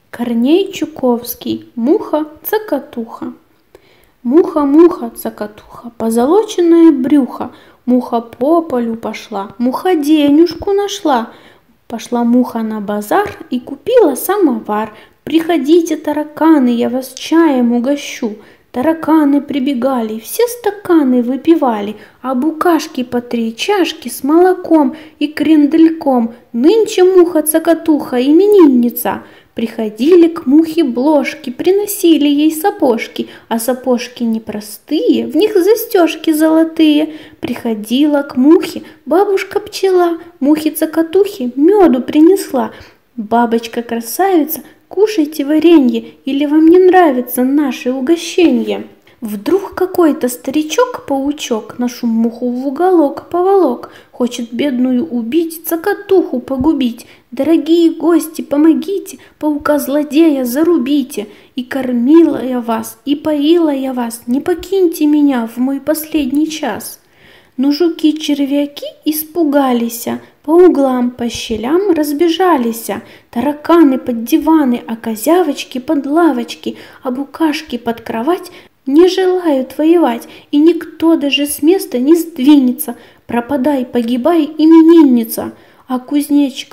Корней Чуковский. Муха-цокотуха. Муха-муха-цокотуха, позолоченное брюхо. Муха по полю пошла, муха денежку нашла. Пошла муха на базар и купила самовар. Приходите, тараканы, я вас чаем угощу. Тараканы прибегали, все стаканы выпивали, а букашки по 3 чашки с молоком и крендельком. Нынче муха-цокотуха именинница. Приходили к мухе бложки, приносили ей сапожки, а сапожки непростые, в них застежки золотые. Приходила к мухе бабушка-пчела, мухе-цокотухе меду принесла. Бабочка-красавица, кушайте варенье, или вам не нравится наше угощенье. Вдруг какой-то старичок-паучок нашу муху в уголок поволок, хочет бедную убить, цокотуху погубить. Дорогие гости, помогите, паука-злодея зарубите. И кормила я вас, и поила я вас, не покиньте меня в мой последний час. Но жуки-червяки испугались, по углам, по щелям разбежались. Тараканы под диваны, а козявочки под лавочки, а букашки под кровать не желают воевать, и никто даже с места не сдвинется. Пропадай, погибай, именинница. А кузнечик,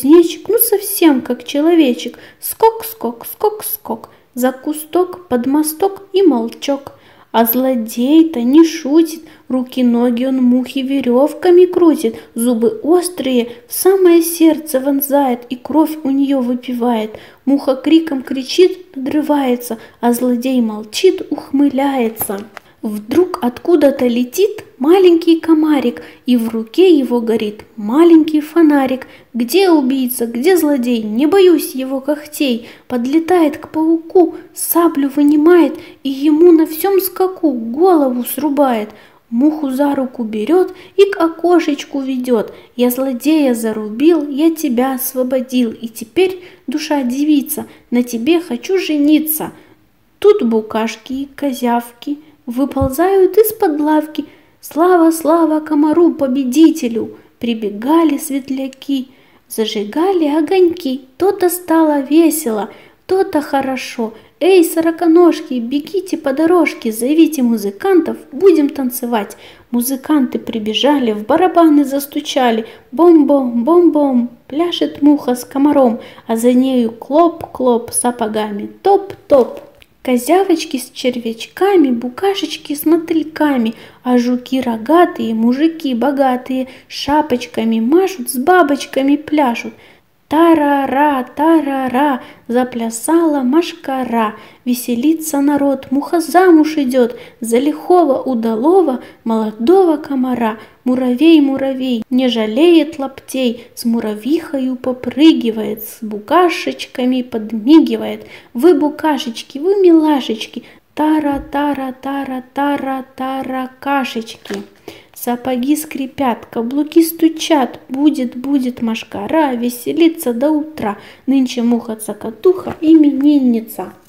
ну совсем как человечек. Скок-скок, скок-скок, за кусток, под мосток и молчок. А злодей-то не шутит, руки-ноги он мухи веревками крутит, зубы острые в самое сердце вонзает и кровь у нее выпивает. Муха криком кричит, надрывается, а злодей молчит, ухмыляется. Вдруг откуда-то летит маленький комарик, и в руке его горит маленький фонарик. Где убийца, где злодей? Не боюсь его когтей. Подлетает к пауку, саблю вынимает, и ему на всем скаку голову срубает. Муху за руку берет и к окошечку ведет. Я злодея зарубил, я тебя освободил, и теперь, душа девица, на тебе хочу жениться. Тут букашки и козявки выползают из-под лавки. Слава, слава комару-победителю! Прибегали светляки, зажигали огоньки. То-то стало весело, то-то хорошо. Эй, сороконожки, бегите по дорожке, зовите музыкантов, будем танцевать. Музыканты прибежали, в барабаны застучали. Бом-бом, бом-бом, пляшет муха с комаром, а за нею клоп-клоп сапогами, топ-топ. Козявочки с червячками, букашечки с мотыльками, а жуки рогатые, мужики богатые, шапочками машут, с бабочками пляшут. Тарара, тарара, заплясала машкара, веселится народ, муха замуж идет за лихого удалого молодого комара. Муравей, муравей, не жалеет лаптей, с муравьихою попрыгивает, с букашечками подмигивает. Вы, букашечки, вы, милашечки, тара-тара-тара-тара-тара-кашечки. Сапоги скрипят, каблуки стучат, будет машкара, веселиться до утра. Нынче муха-цокотуха именинница.